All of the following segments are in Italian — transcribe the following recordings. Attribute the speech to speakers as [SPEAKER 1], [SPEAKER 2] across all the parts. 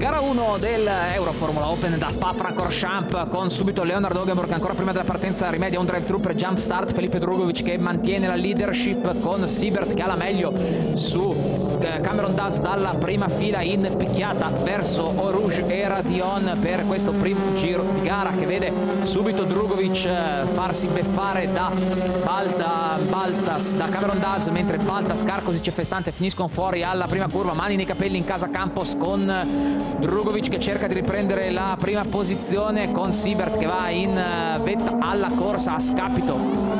[SPEAKER 1] Gara 1 del Euro Formula Open da Spa-Francorchamps, con subito Leonard Hogenborg che ancora prima della partenza rimedia un drive-thru per jump start, Felipe Drugovich che mantiene la leadership con Siebert che ha la meglio su Cameron Daz dalla prima fila in picchiata verso Eau Rouge e Radion per questo primo giro di gara, che vede subito Drugovich farsi beffare da Cameron Daz, mentre Baltas, Carkosic e Festante finiscono fuori alla prima curva, mani nei capelli in casa Campos, con Drugovich che cerca di riprendere la prima posizione, con Siebert che va in vetta alla corsa a scapito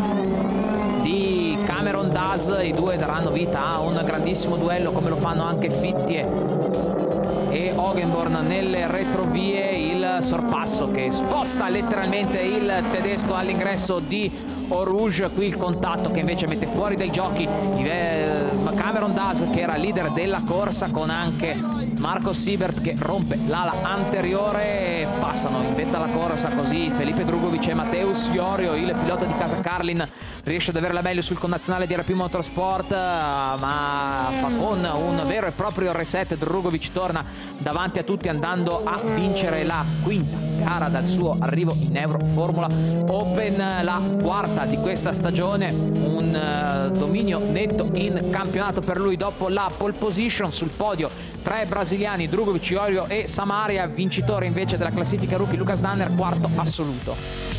[SPEAKER 1] di Cameron Daz. I due daranno vita a un grandissimo duello, come lo fanno anche Fittie e Hogenborn nelle retrovie. Il sorpasso che sposta letteralmente il tedesco all'ingresso di Eau Rouge, qui il contatto che invece mette fuori dai giochi Cameron Daz, che era leader della corsa, con anche Marco Siebert che rompe l'ala anteriore. Passano in vetta alla corsa così Felipe Drugovich e Mateusz Jorio. Il pilota di casa Carlin riesce ad avere la meglio sul connazionale di RP Motorsport, ma fa con un vero e proprio reset. Drugovich torna davanti a tutti, andando a vincere la quinta gara dal suo arrivo in Euro Formula Open, la quarta di questa stagione. Un dominio netto in campionato per lui dopo la pole position. Sul podio tre brasiliani, Drugovich, Jorio e Samaria. Vincitore invece della classifica rookie Lucas Danner, quarto assoluto.